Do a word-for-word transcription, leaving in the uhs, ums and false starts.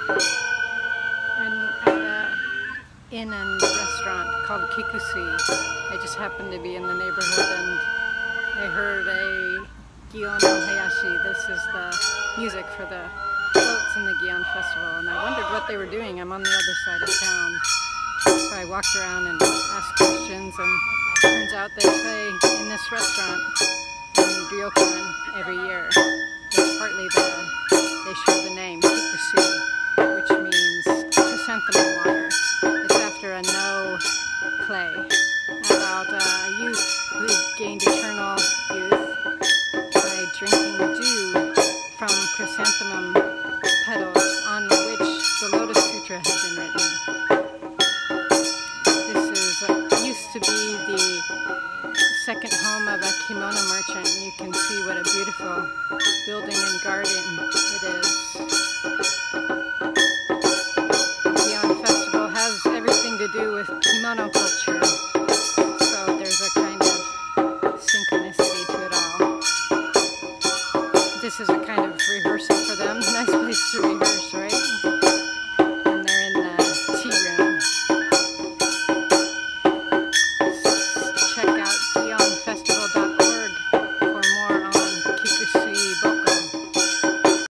I'm at an inn and restaurant called Kikusui. I just happened to be in the neighborhood and I heard a Gion Ohayashi. This is the music for the floats in the Gion Festival, and I wondered what they were doing. I'm on the other side of town. So I walked around and asked questions, and it turns out they play in this restaurant in Ryokan every year. It's partly the, they showed the name, Kikusui, which means chrysanthemum water. It's after a no play about a youth who gained eternal youth by drinking dew from chrysanthemum petals on which the Lotus Sutra had been written. This is uh, used to be the second home of a kimono merchant. You can see what a beautiful building and garden it is. The Gion Festival has everything to do with kimono culture, so there's a kind of synchronicity to it all. This is a kind of rehearsal for them. Nice place to rehearse, right?